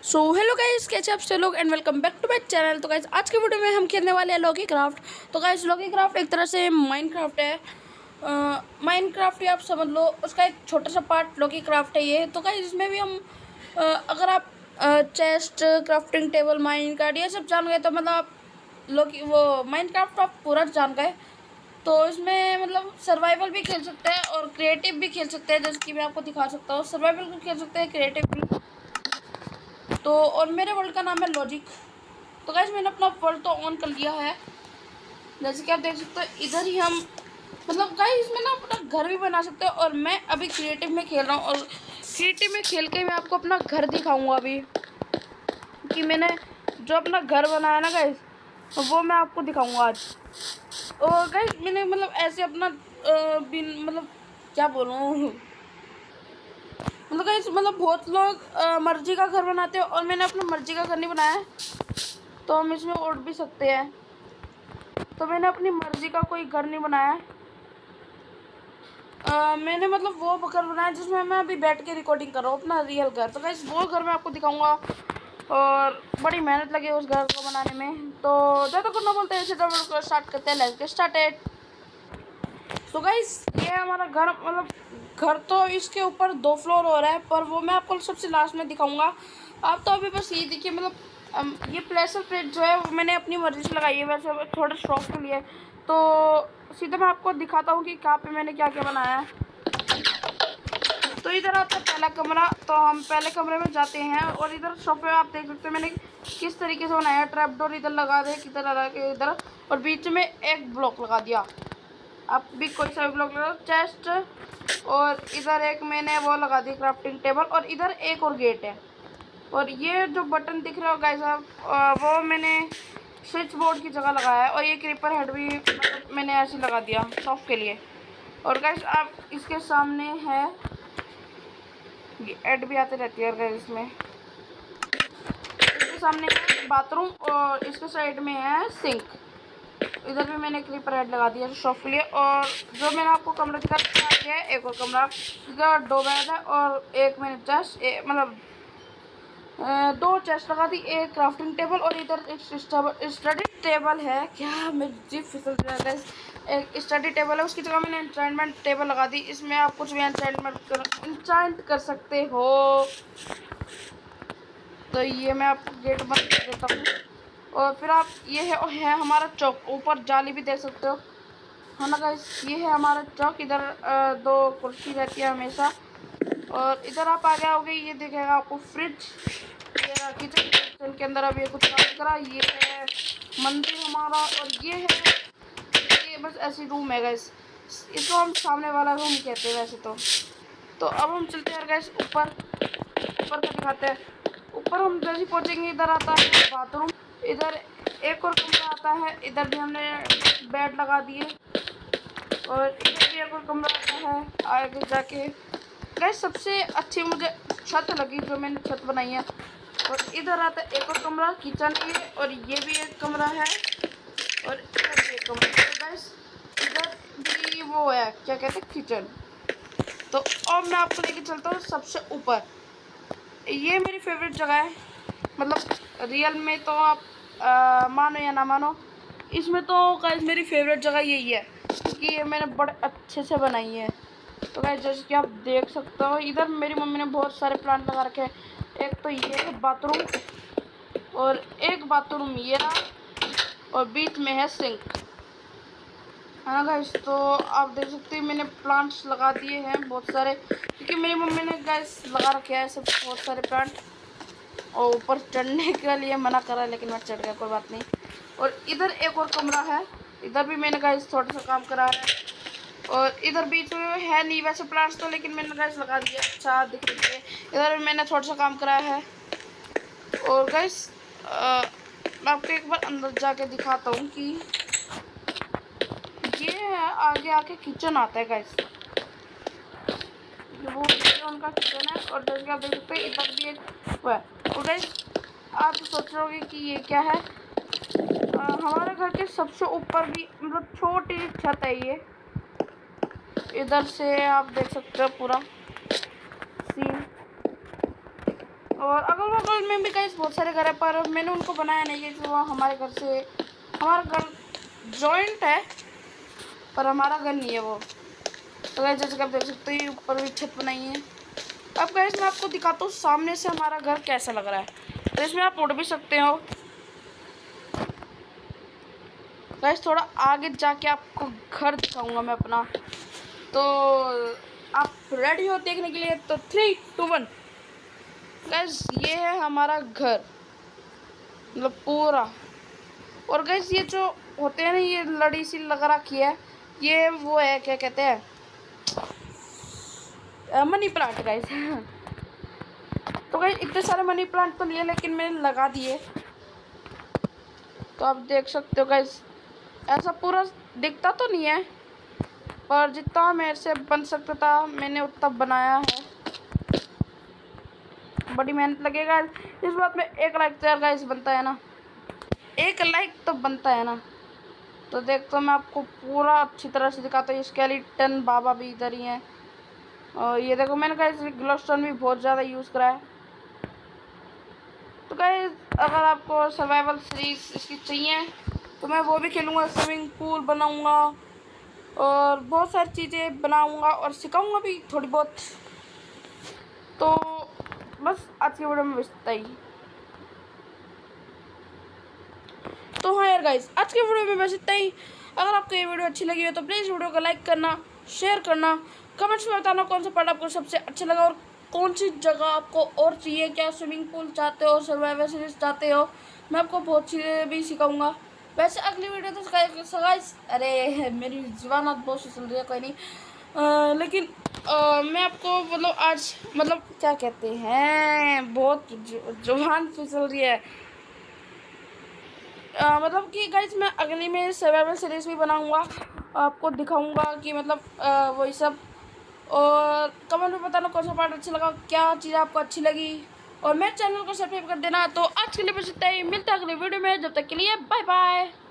So hello guys, कैसे आप सब लोग and welcome back to my channel. तो गाइस आज के वीडियो में हम खेलने वाले हैं लॉकी क्राफ्ट। तो गाइस लॉकी क्राफ्ट एक तरह से माइनक्राफ्ट है। माइनक्राफ्ट ही आप समझ लो, उसका एक छोटा सा पार्ट लॉकी क्राफ्ट है ये। तो गाइस इसमें भी हम अगर आप chest, crafting table, Minecraft ये सब जान गए तो मतलब आप लॉकी वो माइनक्राफ्ट आप पूरा जान गए। तो इसमें मतलब सर्वाइवल भी खेल सकते हैं और क्रिएटिव भी खेल सकते हैं, जैसे कि मैं आपको दिखा सकता हूँ। सर्वाइवल भी खेल सकते हैं, क्रिएटिव भी। तो और मेरे वर्ल्ड का नाम है लॉजिक। तो गाइस मैंने अपना वर्ल्ड तो ऑन कर लिया है, जैसे कि आप देख सकते हो। इधर ही हम मतलब गाइस इसमें ना अपना घर भी बना सकते हो। और मैं अभी क्रिएटिव में खेल रहा हूँ, और क्रिएटिव में खेल के मैं आपको अपना घर दिखाऊंगा अभी, कि मैंने जो अपना घर बनाया ना गाइस, वो मैं आपको दिखाऊंगा आज। और गाइस मैंने मतलब ऐसे अपना मतलब क्या बोलूँ, मतलब गाइस मतलब बहुत लोग मर्जी का घर बनाते हैं, और मैंने अपना मर्जी का घर नहीं बनाया है। तो हम इसमें उड़ भी सकते हैं। तो मैंने अपनी मर्जी का कोई घर नहीं बनाया है। मैंने मतलब वो घर बनाया जिसमें मैं अभी बैठ के रिकॉर्डिंग कर रहा हूँ, अपना रियल घर। तो गाइस वो घर मैं आपको दिखाऊंगा, और बड़ी मेहनत लगी उस घर को बनाने में। तो ज़्यादा कुछ ना बोलते हैं, इसे स्टार्ट करते हैं। Let's get started. तो गाइस ये हमारा घर, मतलब घर तो इसके ऊपर 2 फ्लोर हो रहा है, पर वो मैं आपको सबसे लास्ट में दिखाऊंगा। आप तो अभी बस ये देखिए, मतलब ये प्लेसर प्लेट जो है वो मैंने अपनी मर्जी से लगाई है, वैसे थोड़ा शौक के लिए। तो सीधा मैं आपको दिखाता हूँ कि कहाँ पे मैंने क्या क्या बनाया है। तो इधर आता है पहला कमरा। तो हम पहले कमरे में जाते हैं, और इधर सोफे आप देख सकते हैं मैंने किस तरीके से बनाया है। ट्रैप डोर इधर लगा दे, किधर लगा के इधर, और बीच में एक ब्लॉक लगा दिया। आप भी कोई सा भी ब्लॉक लगा, चेस्ट, और इधर एक मैंने वो लगा दी क्राफ्टिंग टेबल, और इधर एक और गेट है। और ये जो बटन दिख रहे हो गाइस आप, वो मैंने स्विच बोर्ड की जगह लगाया है। और ये क्रीपर हेड भी मतलब मैंने ऐसे लगा दिया सॉफ्ट के लिए। और गाइस आप इसके सामने है, एड भी आते रहती है गाइस इसमें। इसके सामने है बाथरूम, और इसके साइड में है सिंक। इधर भी मैंने क्रीपर हेड लगा दिया शॉप के लिए। और जो मैंने आपको कमरा दिखाया है, एक और कमरा, इधर 2 बेड है, और एक मैंने चेस्ट मतलब 2 चेस्ट लगा दी, एक क्राफ्टिंग टेबल, और इधर एक स्टडी टेबल है। क्या मेरी जीभ फिसल जाता है। एक स्टडी टेबल है, उसकी जगह मैंने एंचाइंटमेंट टेबल लगा दी। इसमें आप कुछ भी एंचाइंट कर सकते हो। तो ये मैं आपको गेट बंद कर देता हूँ। और फिर आप ये है हमारा चौक, ऊपर जाली भी देख सकते हो, है ना गाइस। ये है हमारा चौक। इधर 2 कुर्सी रहती है हमेशा। और इधर आप आगे आओगे, ये दिखेगा आपको फ्रिज। ये किचन के अंदर अब ये कुछ काम करा। ये है मंदिर हमारा, और ये है, ये बस ऐसी रूम है गाइस। इसको हम सामने वाला रूम कहते हैं वैसे तो अब हम चलते हैं गाइस ऊपर का दिखाते हैं। ऊपर हम जैसे पहुंचेंगे, इधर आता है बाथरूम। इधर एक और कमरा आता है, इधर भी हमने बेड लगा दिए। और इधर भी एक और कमरा आता है आगे जाके। गाइस सबसे अच्छी मुझे छत लगी जो मैंने छत बनाई है। और इधर आता है एक और कमरा, किचन है, और ये भी एक कमरा है, और इधर भी एक कमरा है। तो गाइस इधर भी वो है, क्या कहते हैं, किचन। तो अब मैं आपको लेके चलता हूँ सबसे ऊपर। ये मेरी फेवरेट जगह है, मतलब रियल में तो आप मानो या ना मानो, इसमें तो गाइस मेरी फेवरेट जगह यही है, क्योंकि ये मैंने बड़े अच्छे से बनाई है। तो गाइस जैसे कि आप देख सकते हो, इधर मेरी मम्मी ने बहुत सारे प्लांट लगा रखे हैं। एक तो ये है बाथरूम, और एक बाथरूम ये रहा, और बीच में है सिंक, है ना गाइस। तो आप देख सकते हैं मैंने प्लांट्स लगा दिए हैं बहुत सारे, क्योंकि मेरी मम्मी ने गाइस लगा रखे हैं सब बहुत सारे प्लांट। और ऊपर चढ़ने के लिए मना करा, लेकिन मैं चढ़ गया, कोई बात नहीं। और इधर एक और कमरा है, इधर भी मैंने गाइस थोड़ा सा काम करा है। और इधर बीच में है नहीं वैसे प्लांट्स तो, लेकिन मैंने गाइस लगा दिया, अच्छा दिख रही है। इधर भी मैंने थोड़ा सा काम कराया है। और गाइस मैं आपको एक बार अंदर जाके दिखाता हूँ कि ये है, आगे आके किचन आता है गाइस, वो उनका किचन है। और जैसे आप देख सकते हैं इधर भी एक वो है। और गाइस आप सोच रहे होगे कि ये क्या है, हमारे घर के सबसे ऊपर भी मतलब छोटी छत है ये। इधर से आप देख सकते हो पूरा सीन। और अगल बगल में भी गाइस बहुत सारे घर है, पर मैंने उनको बनाया नहीं क्योंकि वो हमारे घर से, हमारा घर जॉइंट है पर हमारा घर नहीं है वो। तो गाइस जैसे कि आप देख सकते हो ऊपर भी छत बनाई है। अब गाइस मैं आपको दिखाता हूँ सामने से हमारा घर कैसा लग रहा है। तो इसमें आप उड़ भी सकते हो। गाइस थोड़ा आगे जाके आपको घर दिखाऊंगा मैं अपना। तो आप रेडी हो देखने के लिए? तो 3, 2, 1। गाइस ये है हमारा घर, मतलब पूरा। और गाइस ये जो होते हैं ना, ये लड़ी सी लगा रखी है, ये वो है क्या कहते हैं, मनी प्लांट गाइस। तो गाइस इतने सारे मनी प्लांट तो लिए लेकिन मैंने लगा दिए। तो आप देख सकते हो गाइस, ऐसा पूरा दिखता तो नहीं है पर जितना मेरे से बन सकता था मैंने उतना बनाया है। बड़ी मेहनत लगेगा इस बात में। 1 लाइक तो यार गाइस बनता है ना, 1 लाइक तो बनता है ना। तो देख तो मैं आपको पूरा अच्छी तरह से दिखाता हूँ। स्केलेटन बाबा भी इधर ही है। और ये देखो मैंने गाइस ग्लोस्टोन भी बहुत ज़्यादा यूज़ करा है। तो गाइस अगर आपको सर्वाइवल सीरीज इसकी चाहिए तो मैं वो भी खेलूँगा, स्विमिंग पूल बनाऊँगा और बहुत सारी चीज़ें बनाऊँगा और सिखाऊँगा भी थोड़ी बहुत। तो बस आज की वीडियो में बस इतना ही। तो हाँ यार गाइस आज की वीडियो में बस इतना ही। अगर आपको ये वीडियो अच्छी लगी हो तो प्लीज़ वीडियो को लाइक करना, शेयर करना, कमेंट्स में बताना कौन सा पार्ट आपको सबसे अच्छा लगा और कौन सी जगह आपको और चाहिए। क्या स्विमिंग पूल चाहते हो, सर्वाइवल सीरीज चाहते हो, मैं आपको बहुत चीज़ें भी सिखाऊंगा। वैसे अगली वीडियो तो गाइस, अरे मेरी जुबान आज बहुत फिसल रही है, कोई नहीं। लेकिन मैं आपको मतलब आज मतलब क्या कहते हैं, बहुत जुबान फिसल रही है। मतलब कि गाइस मैं अगली में सर्वाइवल सीरीज भी बनाऊंगा, आपको दिखाऊंगा कि मतलब वही सब। और कमेंट में बताना कौन सा पार्ट अच्छा लगा, क्या चीज़ आपको अच्छी लगी और मेरे चैनल को सब्सक्राइब कर देना। तो आज के लिए बस इतना ही, मिलता है अगली वीडियो में, जब तक के लिए बाय बाय।